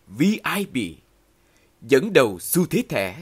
VIP, dẫn đầu xu thế thẻ.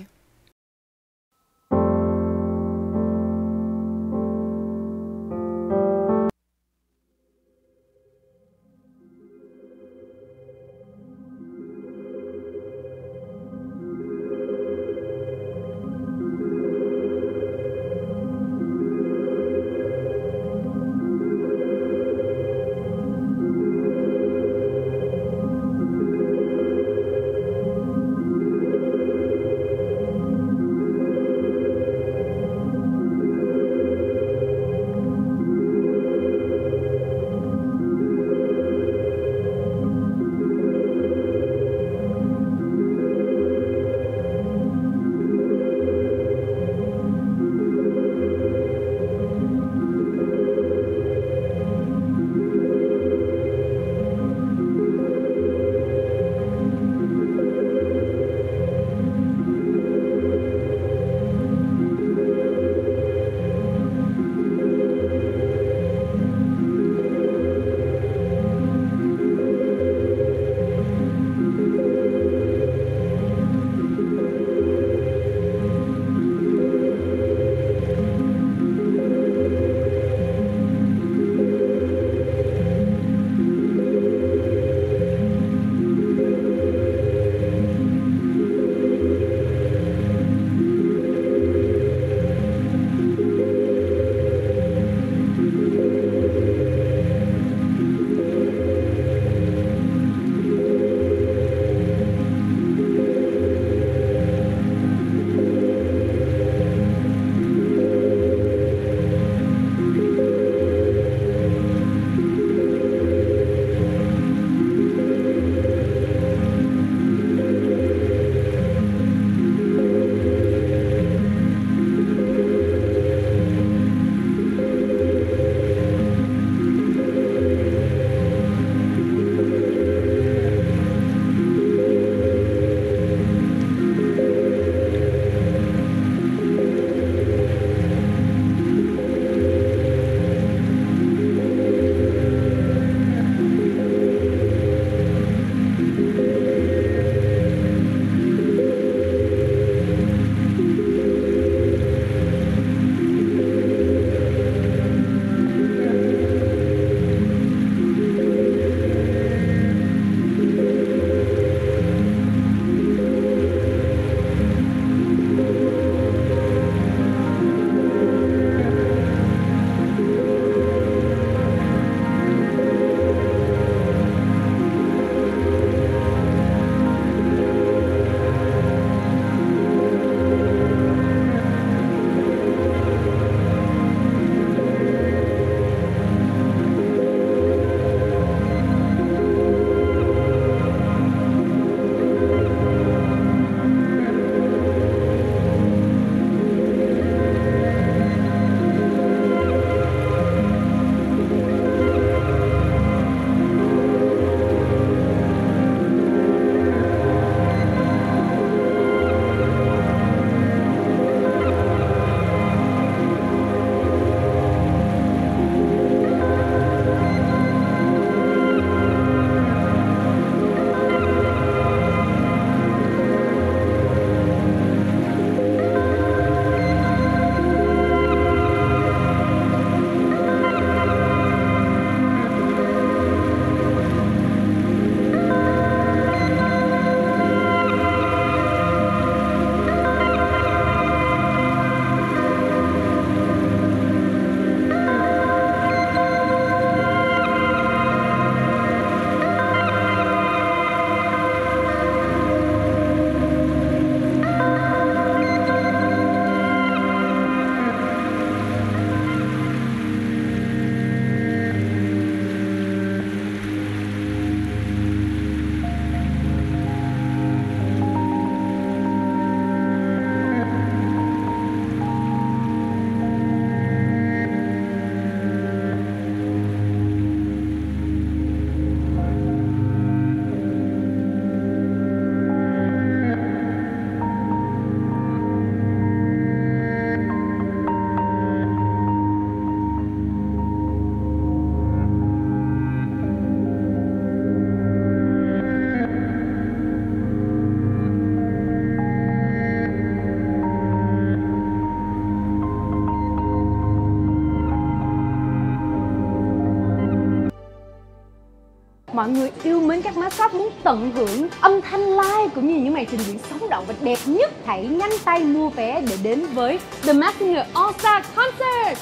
Mọi người yêu mến các mascot muốn tận hưởng âm thanh live cũng như những màn trình diễn sống động và đẹp nhất, hãy nhanh tay mua vé để đến với The Masked Singer All Star Concert.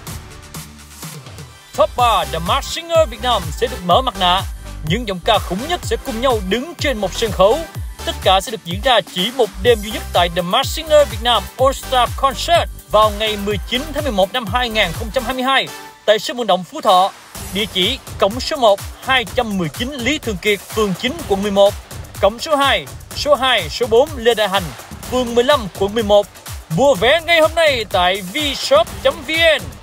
Top 3 The Masked Singer Việt Nam sẽ được mở mặt nạ. Những giọng ca khủng nhất sẽ cùng nhau đứng trên một sân khấu. Tất cả sẽ được diễn ra chỉ một đêm duy nhất tại The Masked Singer Việt Nam All Star Concert vào ngày 19 tháng 11 năm 2022 tại sân vận động Phú Thọ. Địa chỉ cổng số 1 219 Lý Thường Kiệt, phường 9, quận 11. Cổng số 2, số 4 Lê Đại Hành, phường 15, quận 11. Mua vé ngay hôm nay tại vshop.vn.